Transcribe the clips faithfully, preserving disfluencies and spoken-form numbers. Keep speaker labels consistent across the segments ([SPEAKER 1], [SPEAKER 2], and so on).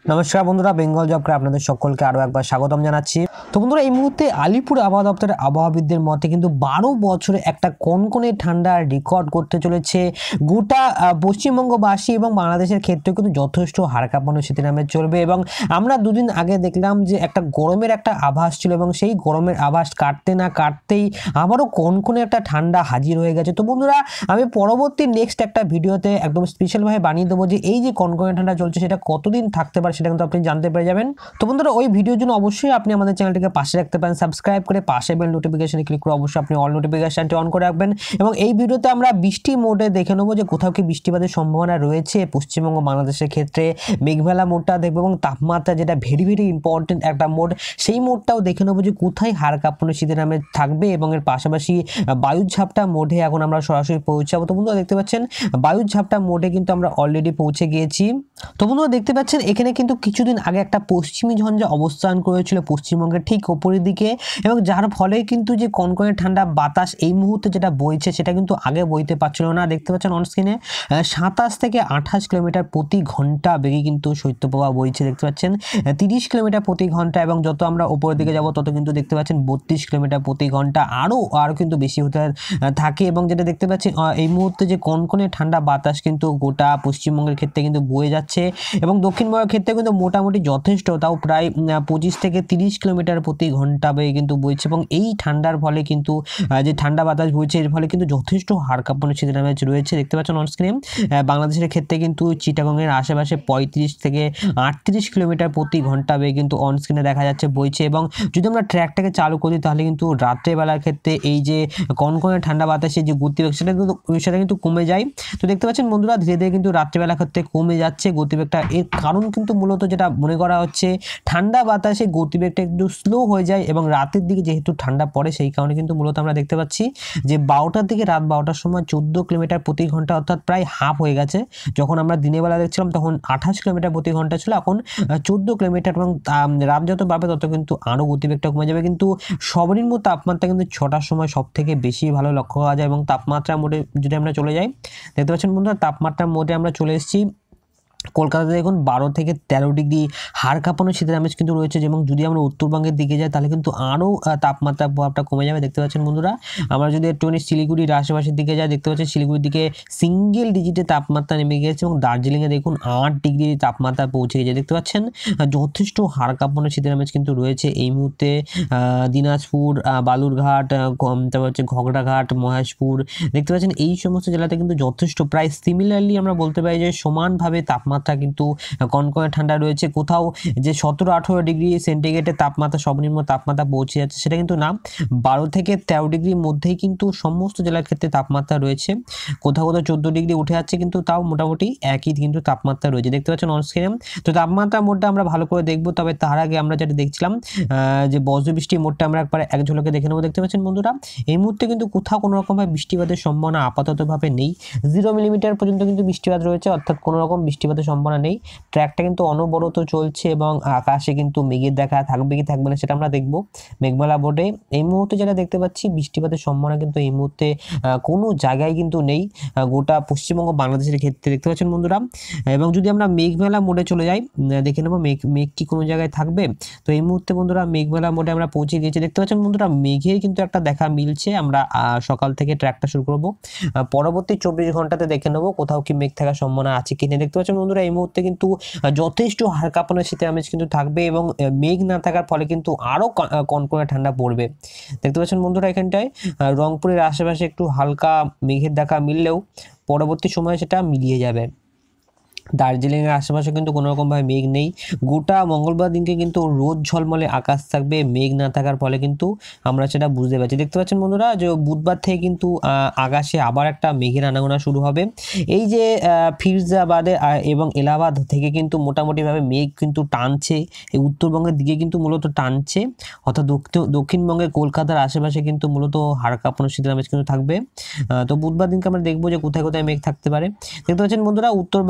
[SPEAKER 1] নমস্কার বন্ধুরা, বেঙ্গল জব করে আপনাদের সকলকে আরও একবার স্বাগতম জানাচ্ছি। তো বন্ধুরা, এই মুহূর্তে আলিপুর আবহাওয়া দপ্তরের আবহাওয়াবিদদের মতে কিন্তু বারো বছরে একটা কনকনে ঠান্ডা রেকর্ড করতে চলেছে গোটা পশ্চিমবঙ্গবাসী এবং বাংলাদেশের ক্ষেত্রে কিন্তু যথেষ্ট হাড় কাঁপানো শীতের নামে চলবে। এবং আমরা দুদিন আগে দেখলাম যে একটা গরমের একটা আভাস ছিল এবং সেই গরমের আভাস কাটতে না কাটতেই আবারও কনকনে একটা ঠান্ডা হাজির হয়ে গেছে। তো বন্ধুরা, আমি পরবর্তী নেক্সট একটা ভিডিওতে একদম স্পেশালভাবে বানিয়ে দেবো যে এই যে কনকনে ঠান্ডা চলছে সেটা কতদিন থাকতে পারে সেটা কিন্তু আপনি জানতে পেরে যাবেন। তো বন্ধুরা, ওই ভিডিওর জন্য অবশ্যই আপনি আমাদের চ্যানেলটিকে পাশে রাখতে পারেন, সাবস্ক্রাইব করে পাশে বেল নোটিফিকেশনে ক্লিক করে অবশ্যই আপনি অল নোটিফিকেশনটি অন করে রাখবেন। এবং এই ভিডিওতে আমরা বৃষ্টি মোডে দেখে নেবো যে কোথাও কি বৃষ্টিপাতের সম্ভাবনা রয়েছে পশ্চিমবঙ্গ বাংলাদেশের ক্ষেত্রে। মেঘমেলা মোডটা দেখবো এবং তাপমাত্রা যেটা ভেরি ভেরি ইম্পর্টেন্ট একটা মোড, সেই মোডটাও দেখে নেবো যে কোথায় হাড় কাঁপানো শীতের নামে থাকবে। এবং এর পাশাপাশি বায়ুর ঝাপটা মোডে এখন আমরা সরাসরি পৌঁছাবো। তো বন্ধুরা দেখতে পাচ্ছেন বায়ুর ঝাপটা মোডে কিন্তু আমরা অলরেডি পৌঁছে গিয়েছি। তো বন্ধুরা দেখতে পাচ্ছেন এখানে কিন্তু কিছুদিন আগে একটা পশ্চিমী ঝঞ্ঝা অবস্থান করেছিল পশ্চিমবঙ্গের ঠিক ওপরের দিকে, এবং যার ফলে কিন্তু যে কনকনে ঠান্ডা বাতাস এই মুহূর্তে যেটা বইছে সেটা কিন্তু আগে বইতে পারছিল না। দেখতে পাচ্ছেন অন স্ক্রিনে সাতাশ থেকে আঠাশ কিলোমিটার প্রতি ঘন্টা বেগে কিন্তু শৈত্যপ্রবাহ বইছে। দেখতে পাচ্ছেন তিরিশ কিলোমিটার প্রতি ঘন্টা, এবং যত আমরা উপরের দিকে যাব তত কিন্তু দেখতে পাচ্ছেন বত্রিশ কিলোমিটার প্রতি ঘন্টা, আরও আরও কিন্তু বেশি হতে থাকে। এবং যেটা দেখতে পাচ্ছি এই মুহূর্তে যে কনকনে ঠান্ডা বাতাস কিন্তু গোটা পশ্চিমবঙ্গের ক্ষেত্রে কিন্তু বয়ে যাচ্ছে, এবং দক্ষিণবঙ্গের ক্ষেত্রে কিন্তু মোটামুটি যথেষ্ট, তাও প্রায় পঁচিশ থেকে তিরিশ কিলোমিটার প্রতি ঘন্টা বেগে কিন্তু বইছে। এবং এই ঠান্ডার ফলে কিন্তু যে ঠান্ডা বাতাস বইছে এর ফলে কিন্তু যথেষ্ট হাড় কাঁপানো শীতের নামে রয়েছে। দেখতে পাচ্ছেন অন স্ক্রিনে বাংলাদেশের ক্ষেত্রে কিন্তু চিটাগংয়ের আশেপাশে পঁয়ত্রিশ থেকে আটত্রিশ কিলোমিটার প্রতি ঘন্টা বেগে কিন্তু অন স্ক্রিনে দেখা যাচ্ছে বইছে। এবং যদি আমরা ট্র্যাকটাকে চালু করি তাহলে কিন্তু রাত্রেবেলার ক্ষেত্রে এই যে কনকনে ঠান্ডা বাতাসের যে গতিবেগ সেটা কিন্তু সেটা কিন্তু কমে যায়। তো দেখতে পাচ্ছেন বন্ধুরা ধীরে ধীরে কিন্তু রাত্রেবেলার ক্ষেত্রে কমে যাচ্ছে গতিবেগটা। এর কারণ কিন্তু মূলত যেটা মনে করা হচ্ছে ঠান্ডা বাতাসে গতিবেগটা একটু স্লো হয়ে যায়, এবং রাতের দিকে যেহেতু ঠান্ডা পড়ে সেই কারণে কিন্তু মূলত আমরা দেখতে পাচ্ছি যে বারোটার থেকে রাত বারোটার সময় চোদ্দো কিলোমিটার প্রতি ঘন্টা, অর্থাৎ প্রায় হাফ হয়ে গেছে। যখন আমরা দিনের বেলা দেখছিলাম তখন আঠাশ কিলোমিটার প্রতি ঘন্টা ছিল, এখন চোদ্দো কিলোমিটার, এবং রাত যত বাড়বে তত কিন্তু আরও গতিবেগটা কমে যাবে। কিন্তু সর্বনিম্ন তাপমাত্রা কিন্তু ছটার সময় সব থেকে বেশি ভালো লক্ষ্য করা যায়। এবং তাপমাত্রা মোডে যদি আমরা চলে যাই, দেখতে পাচ্ছেন বন্ধুরা তাপমাত্রা মোডে আমরা চলে এসেছি। কলকাতাতে দেখুন বারো থেকে তেরো ডিগ্রি হাড় কাঁপানো শীতের আমেজ কিন্তু রয়েছে। এবং যদি আমরা উত্তরবঙ্গের দিকে যাই তাহলে কিন্তু আরও তাপমাত্রার প্রভাবটা কমে যাবে। দেখতে পাচ্ছেন বন্ধুরা, আমরা যদি একটুখানি শিলিগুড়ির আশেপাশের দিকে যাই, দেখতে পাচ্ছি শিলিগুড়ির দিকে সিঙ্গেল ডিজিটে তাপমাত্রা নেমে গিয়েছে, এবং দার্জিলিংয়ে দেখুন আট ডিগ্রি তাপমাত্রা পৌঁছে গেছে। দেখতে পাচ্ছেন যথেষ্ট হাড় কাঁপানো শীতের আমেজ কিন্তু রয়েছে এই মুহূর্তে। দিনাজপুর, বালুরঘাট, তারপর হচ্ছে ঘগড়াঘাট, মহেশপুর, দেখতে পাচ্ছেন এই সমস্ত জেলাতে কিন্তু যথেষ্ট প্রায় সিমিলারলি আমরা বলতে পারি যে সমানভাবে তাপমাত্রা তাপমাত্রা কিন্তু কনকনে ঠান্ডা রয়েছে। কোথাও যে সতেরো আঠেরো ডিগ্রি সেন্টিগ্রেডের তাপমাত্রা সর্বনিম্ন তাপমাত্রা পৌঁছে যাচ্ছে সেটা কিন্তু না, বারো থেকে তেরো ডিগ্রির মধ্যেই কিন্তু সমস্ত জেলার ক্ষেত্রে তাপমাত্রা রয়েছে। কোথাও কোথাও চোদ্দো ডিগ্রি উঠে যাচ্ছে, কিন্তু তাও মোটামুটি একই কিন্তু তাপমাত্রা রয়েছে। দেখতে পাচ্ছেন অন স্ক্রিনে। তো তাপমাত্রা মোডটা আমরা ভালো করে দেখবো, তবে তার আগে আমরা যেটা দেখছিলাম যে বজ্রবৃষ্টি মোডটা আমরা একবার এক ঝলকে দেখে নেবো। দেখতে পাচ্ছেন বন্ধুরা এই মুহূর্তে কিন্তু কোথাও কোনো রকমভাবে বৃষ্টিপাতের সম্ভাবনা আপাততভাবে নেই। জিরো মিলিমিটার পর্যন্ত কিন্তু বৃষ্টিপাত রয়েছে, অর্থাৎ কোনো রকম বৃষ্টিপাতের সম্ভাবনা নেই। ট্র্যাকটা কিন্তু অনবরত চলছে, এবং আকাশে কিন্তু মেঘের দেখা থাকবে কি থাকবে না সেটা আমরা দেখবো মেঘমেলা বোর্ডে। এই মুহূর্তে যেটা দেখতে পাচ্ছি বৃষ্টিপাতের সম্ভাবনা কিন্তু এই মুহূর্তে কোনো জায়গায় কিন্তু নেই গোটা পশ্চিমবঙ্গ বাংলাদেশের ক্ষেত্রে। দেখতে পাচ্ছেন বন্ধুরা, এবং যদি আমরা মেঘমেলা মোডে চলে যাই দেখে নেবো মেঘ মেঘ কি কোনো জায়গায় থাকবে। তো এই মুহূর্তে বন্ধুরা মেঘমেলা মোডে আমরা পৌঁছে গিয়েছি। দেখতে পাচ্ছেন বন্ধুরা মেঘের কিন্তু একটা দেখা মিলছে। আমরা সকাল থেকে ট্র্যাকটা শুরু করবো, পরবর্তী চব্বিশ ঘন্টাতে দেখে নেবো কোথাও কি মেঘ থাকার সম্ভাবনা আছে কিনা। দেখতে পাচ্ছেন বন্ধুরা এই মুহূর্তে কিন্তু যথেষ্ট হাড় কাঁপানো শীতের আমেজ কিন্তু থাকবে, এবং মেঘ না থাকার ফলে কিন্তু আরও কনকনে ঠান্ডা পড়বে। দেখতে পাচ্ছেন বন্ধুরা এখানটায় রংপুরের আশেপাশে একটু হালকা মেঘের দেখা মিললেও পরবর্তী সময়ে সেটা মিলিয়ে যাবে। দার্জিলিংয়ের আশেপাশে কিন্তু কোনো রকমভাবে মেঘ নেই। গোটা মঙ্গলবার দিনকে কিন্তু রোদ ঝলমলে আকাশ থাকবে, মেঘ না থাকার ফলে কিন্তু আমরা সেটা বুঝতে পারছি। দেখতে পাচ্ছেন বন্ধুরা যে বুধবার থেকে কিন্তু আকাশে আবার একটা মেঘের আনাগোনা শুরু হবে। এই যে ফিরোজাবাদে এবং এলাহাবাদ থেকে কিন্তু মোটামুটিভাবে মেঘ কিন্তু টানছে, এই উত্তরবঙ্গের দিকে কিন্তু মূলত টানছে, অর্থাৎ দক্ষিণবঙ্গের কলকাতার আশেপাশে কিন্তু মূলত হাড় কাঁপানো শীতের আমেজ কিন্তু থাকবে। তো বুধবার দিনকে আমরা দেখবো যে কোথায় কোথায় মেঘ থাকতে পারে। দেখতে পাচ্ছেন বন্ধুরা উত্তরবঙ্গের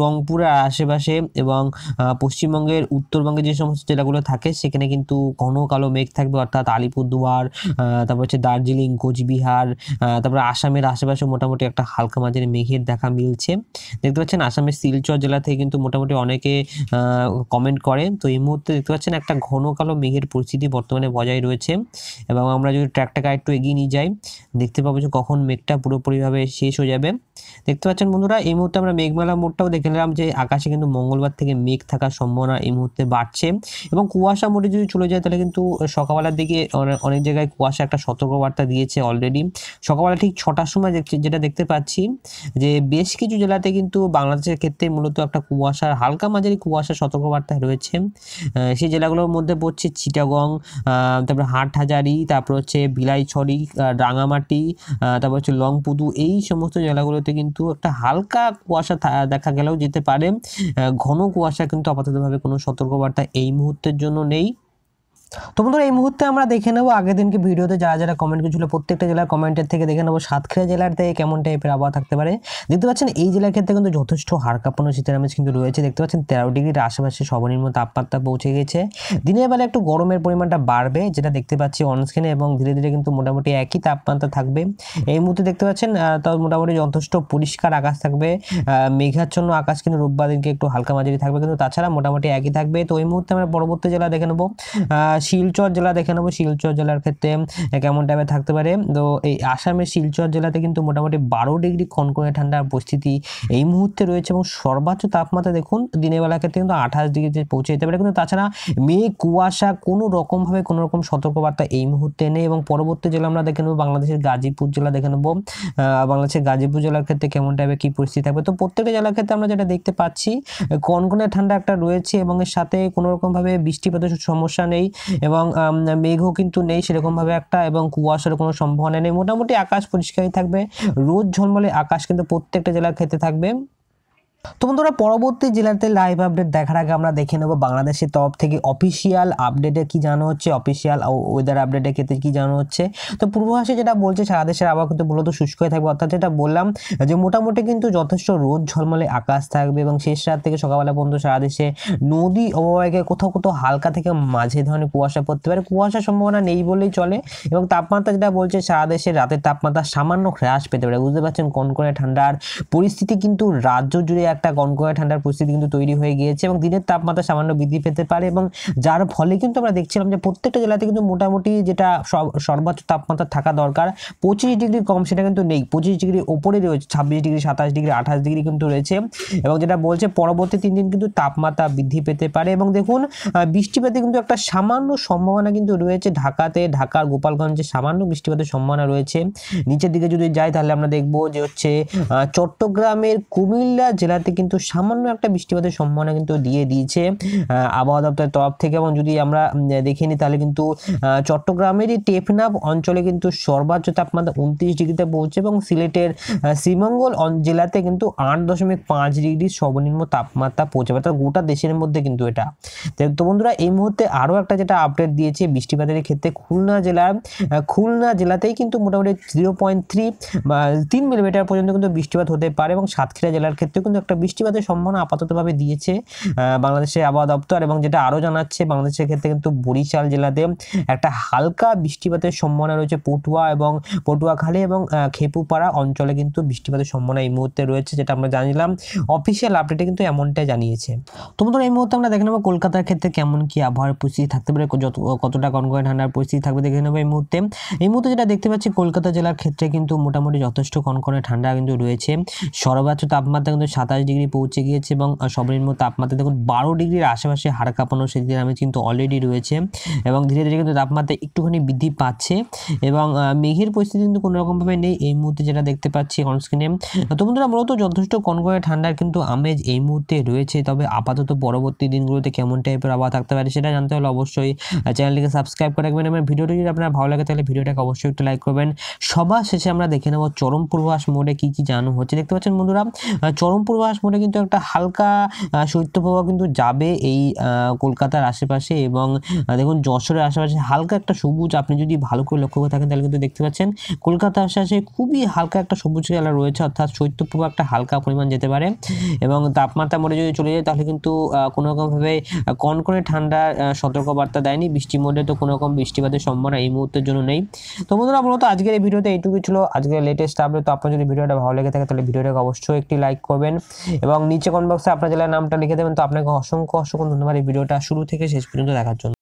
[SPEAKER 1] রংপুরের আশেপাশে এবং পশ্চিমবঙ্গের উত্তরবঙ্গে যে সমস্ত জেলাগুলো থাকে সেখানে কিন্তু ঘন কালো মেঘ থাকবে, অর্থাৎ আলিপুরদুয়ার, তারপর হচ্ছে দার্জিলিং, কোচবিহার, তারপরে আসামের আশেপাশে মোটামুটি একটা হালকা মাঝারি মেঘের দেখা মিলছে। দেখতে পাচ্ছেন আসামের শিলচর জেলা থেকে কিন্তু মোটামুটি অনেকে কমেন্ট করে। তো এই মুহূর্তে দেখতে পাচ্ছেন একটা ঘন কালো মেঘের পরিস্থিতি বর্তমানে বজায় রয়েছে এবং আমরা যদি ট্র্যাকটাকে একটু এগিয়ে নিয়ে যাই দেখতে পাবো যে কখন মেঘটা পুরোপুরিভাবে শেষ হয়ে যাবে। দেখতে পাচ্ছেন বন্ধুরা এই মুহূর্তে আমরা মেঘমালা মোড়টাও দেখে নিলাম যে আকাশে কিন্তু মঙ্গলবার থেকে মেঘ থাকার সম্ভাবনা এই মুহূর্তে বাড়ছে এবং কুয়াশা মোড়ে যদি চলে যায় তাহলে কিন্তু সকালবেলার দিকে অনেক জায়গায় কুয়াশা একটা সতর্কবার্তা দিয়েছে অলরেডি। সকালবেলা ঠিক ছটার সময় যেটা দেখতে পাচ্ছি যে বেশ কিছু জেলাতে কিন্তু বাংলাদেশের ক্ষেত্রে মূলত একটা কুয়াশার হালকা মাঝারি কুয়াশা সতর্কবার্তা রয়েছে। সেই জেলাগুলোর মধ্যে পড়ছে চিটাগং, তারপরে হাটহাজারি, তারপর হচ্ছে বিলাইছড়ি, রাঙামাটি, তারপর হচ্ছে লংপুদু, এই সমস্ত জেলাগুলোতে কিন্তু একটা হালকা কুয়াশা দেখা গেলেও যেতে পারে। ঘন কুয়াশা কিন্তু আপাততভাবে কোনো সতর্কবার্তা এই মুহূর্তের জন্য নেই। তো বন্ধুরা এই মুহূর্তে আমরা দেখে নেবো আগের দিনকে ভিডিওতে যারা যারা কমেন্ট করেছিল প্রত্যেকটা জেলার কমেন্টের থেকে দেখে নেবো সাতক্ষীরা জেলার থেকে কেমন টাইপের আবহাওয়া থাকতে পারে। দেখতে পাচ্ছেন এই জেলার ক্ষেত্রে কিন্তু যথেষ্ট হাড় কাঁপানো শীতের আমেজ কিন্তু রয়েছে। দেখতে পাচ্ছেন তেরো ডিগ্রির আশেপাশে সর্বনিম্ন তাপমাত্রা পৌঁছে গেছে। দিনের বেলা একটু গরমের পরিমাণটা বাড়বে যেটা দেখতে পাচ্ছি অনস্ক্রিনে এবং ধীরে ধীরে কিন্তু মোটামুটি একই তাপমাত্রা থাকবে। এই মুহূর্তে দেখতে পাচ্ছেন তাও মোটামুটি যথেষ্ট পরিষ্কার আকাশ থাকবে, মেঘাচ্ছন্ন আকাশ কিন্তু রোববার দিনকে একটু হালকা মাঝারি থাকবে, কিন্তু তাছাড়া মোটামুটি একই থাকবে। তো এই মুহূর্তে আমরা পরবর্তী জেলা দেখে নেবো শিলচর জেলা দেখে নেবো। শিলচর জেলার ক্ষেত্রে কেমন টাইপের থাকতে পারে। তো এই আসামের শিলচর জেলাতে কিন্তু মোটামুটি বারো ডিগ্রি কনকনে ঠান্ডার পরিস্থিতি এই মুহূর্তে রয়েছে এবং সর্বোচ্চ তাপমাত্রা দেখুন দিনের বেলার ক্ষেত্রে কিন্তু আঠাশ ডিগ্রিতে পৌঁছে যেতে পারে, কিন্তু তাছাড়া মেঘ কুয়াশা কোনো রকমভাবে কোনো রকম সতর্কবার্তা এই মুহূর্তে নেই। এবং পরবর্তী জেলা আমরা দেখে নেবো বাংলাদেশের গাজীপুর জেলা দেখে নেবো। বাংলাদেশের গাজীপুর জেলার ক্ষেত্রে কেমন টাইপের কী পরিস্থিতি থাকবে। তো প্রত্যেকটা জেলার ক্ষেত্রে আমরা যেটা দেখতে পাচ্ছি কনকনে ঠান্ডা একটা রয়েছে এবং এর সাথে কোনো রকমভাবে বৃষ্টিপাতের সমস্যা নেই এবং মেঘও কিন্তু নেই সেরকমভাবে একটা, এবং কুয়াশার কোনো সম্ভাবনা নেই। মোটামুটি আকাশ পরিষ্কারই থাকবে, রোদ ঝলমলে আকাশ কিন্তু প্রত্যেকটা জেলার ক্ষেত্রে থাকবে। তো বন্ধুরা পরবর্তী জেলাতে লাইভ আপডেট দেখার আগে আমরা দেখে নেব বাংলাদেশের তরফ থেকে অফিসিয়াল আপডেটে কি জানানো হচ্ছে, অফিসিয়াল ওয়েদার আপডেটের ক্ষেত্রে কি জানানো হচ্ছে। তো পূর্বাভাসে যেটা বলছে সারা দেশের আবহাওয়া কিন্তু মূলত শুষ্ক হয়ে থাকবে, অর্থাৎ যেটা বললাম যে মোটামুটি কিন্তু যথেষ্ট রোদ ঝলমলে আকাশ থাকবে এবং শেষ রাত থেকে সকালবেলা পর্যন্ত সারা দেশে নদী অববাহিকায় কোথাও কোথাও হালকা থেকে মাঝে ধরনের কুয়াশা পড়তে পারে, কুয়াশার সম্ভাবনা নেই বললেই চলে। এবং তাপমাত্রা যেটা বলছে সারা দেশে রাতের তাপমাত্রা সামান্য হ্রাস পেতে পারে। বুঝতে পারছেন কনকনে ঠান্ডার পরিস্থিতি কিন্তু রাজ্য জুড়ে একটা কনকনে ঠান্ডার পরিস্থিতি কিন্তু তৈরি হয়ে গিয়েছে এবং দিনের তাপমাত্রা সামান্য বৃদ্ধি পেতে পারে এবং যার ফলে কিন্তু আমরা দেখছিলাম যে প্রত্যেকটা জেলাতে কিন্তু মোটামুটি যেটা সর্বোচ্চ তাপমাত্রা থাকা দরকার পঁচিশ ডিগ্রি কম সেটা কিন্তু নেই, পঁচিশ ডিগ্রি ওপরে রয়েছে, ছাব্বিশ ডিগ্রি, সাতাশ ডিগ্রি, আঠাশ ডিগ্রি কিন্তু রয়েছে। এবং যেটা বলছে পরবর্তী তিন দিন কিন্তু তাপমাত্রা বৃদ্ধি পেতে পারে এবং দেখুন বৃষ্টিপাতে কিন্তু একটা সামান্য সম্ভাবনা কিন্তু রয়েছে ঢাকাতে, ঢাকার গোপালগঞ্জে সামান্য বৃষ্টিপাতের সম্ভাবনা রয়েছে। নিচের দিকে যদি যাই তাহলে আমরা দেখবো যে হচ্ছে চট্টগ্রামের কুমিল্লা জেলাতে কিন্তু সামান্য একটা বৃষ্টিপাতের সম্ভাবনা কিন্তু দিয়ে দিয়েছে আবহাওয়া দপ্তরের তরফ থেকে। এবং যদি আমরা দেখে নিই তাহলে কিন্তু চট্টগ্রামেরই টেকনাফ অঞ্চলে কিন্তু সর্বোচ্চ তাপমাত্রা উনত্রিশ ডিগ্রিতে পৌঁছে এবং সিলেটের শ্রীমঙ্গল জেলাতে কিন্তু আট দশমিক পাঁচ ডিগ্রি সর্বনিম্ন তাপমাত্রা পৌঁছাবে, অর্থাৎ গোটা দেশের মধ্যে কিন্তু এটা। তো বন্ধুরা এই মুহূর্তে আরও একটা যেটা আপডেট দিয়েছে বৃষ্টিপাতের ক্ষেত্রে খুলনা জেলার, খুলনা জেলাতেই কিন্তু মোটামুটি জিরো পয়েন্ট থ্রি বা তিন মিলিমিটার পর্যন্ত কিন্তু বৃষ্টিপাত হতে পারে এবং সাতক্ষীরা জেলার ক্ষেত্রে কিন্তু একটা বৃষ্টিপাতের সম্ভাবনা আপাততভাবে দিয়েছে বাংলাদেশের আবহাওয়া দপ্তর। এবং যেটা আরও জানাচ্ছে বাংলাদেশের ক্ষেত্রে কিন্তু বরিশাল জেলাতে একটা হালকা বৃষ্টিপাতের সম্ভাবনা রয়েছে, পটুয়া এবং পটুয়াখালী এবং খেপুপাড়া অঞ্চলে কিন্তু বৃষ্টিপাতের সম্ভাবনা এই মুহূর্তে রয়েছে, যেটা আমরা জানিলাম অফিসিয়াল আপডেটে কিন্তু এমনটাই জানিয়েছে। তো বন্ধুরা এই মুহূর্তে আমরা দেখে নেবো কলকাতার ক্ষেত্রে কেমন কি আবহাওয়ার পরিস্থিতি থাকতে পারে, কতটা কনকনে ঠান্ডার পরিস্থিতি থাকবে দেখে নেবো এই মুহূর্তে। এই মুহূর্তে যেটা দেখতে পাচ্ছি কলকাতা জেলার ক্ষেত্রে কিন্তু মোটামুটি যথেষ্ট কনকনে ঠান্ডা কিন্তু রয়েছে, সর্বোচ্চ তাপমাত্রা কিন্তু সাতাশ ডিগ্রি পৌঁছে গিয়েছে এবং সর্বনিম্ন তাপমাত্রা দেখুন বারো ডিগ্রির আশেপাশে হাড় কাঁপানো শীতের আমেজ কিন্তু অলরেডি রয়েছে এবং ধীরে ধীরে কিন্তু তাপমাত্রা একটুখানি বৃদ্ধি পাচ্ছে এবং মেঘের পরিস্থিতি কিন্তু কোনো রকমভাবে নেই এই মুহূর্তে যেটা দেখতে পাচ্ছি অনস্ক্রিনে। তো বন্ধুরা মূলত যথেষ্ট কনকনে ঠান্ডার কিন্তু আমেজ এই মুহূর্তে রয়েছে, তবে আপাতত পরবর্তী দিনগুলোতে কেমন টাইপের আবহাওয়া থাকতে পারে সেটা জানতে হলে অবশ্যই চ্যানেলটিকে সাবস্ক্রাইব করে রাখবেন এবং ভিডিওটি যদি আপনার ভালো লাগে তাহলে ভিডিওটাকে অবশ্যই একটু লাইক করবেন। সবার শেষে আমরা দেখে নেব চরম পূর্বাভাস মোডে কী কী জানানো হচ্ছে। দেখতে পাচ্ছেন বন্ধুরা চরম পূর্বাভাস পূর্বাভাস মনে কিন্তু একটা হালকা শৈত্যপ্রবাহ কিন্তু যাবে এই কলকাতার আশেপাশে, এবং দেখুন যশোরের আশেপাশে হালকা একটা সবুজ, আপনি যদি ভালো করে লক্ষ্য করে থাকেন তাহলে কিন্তু দেখতে পাচ্ছেন কলকাতার আশেপাশে খুবই হালকা একটা সবুজ খেলা রয়েছে, অর্থাৎ শৈত্যপ্রবাহ একটা হালকা পরিমাণ যেতে পারে। এবং তাপমাত্রা মোডে যদি চলে যায় তাহলে কিন্তু কোনো রকমভাবে কনকনে ঠান্ডার সতর্কবার্তা দেয়নি। বৃষ্টির মধ্যে তো কোনো রকম বৃষ্টিপাতের সম্ভাবনা এই মুহূর্তের জন্য নেই। তো বন্ধুরা মূলত আজকের এই ভিডিওতে এইটুকুই ছিল, আজকের লেটেস্ট আপডেট। তো আপনার যদি ভিডিওটা ভালো লেগে থাকে তাহলে ভিডিওটাকে অবশ্যই একটি লাইক করবেন এবং নিচে কমেন্ট বক্সে আপনার জেলার নামটা লিখে দেবেন। তো আপনাকে অসংখ্য অসংখ্য ধন্যবাদ এই ভিডিওটা শুরু থেকে শেষ পর্যন্ত দেখার জন্য।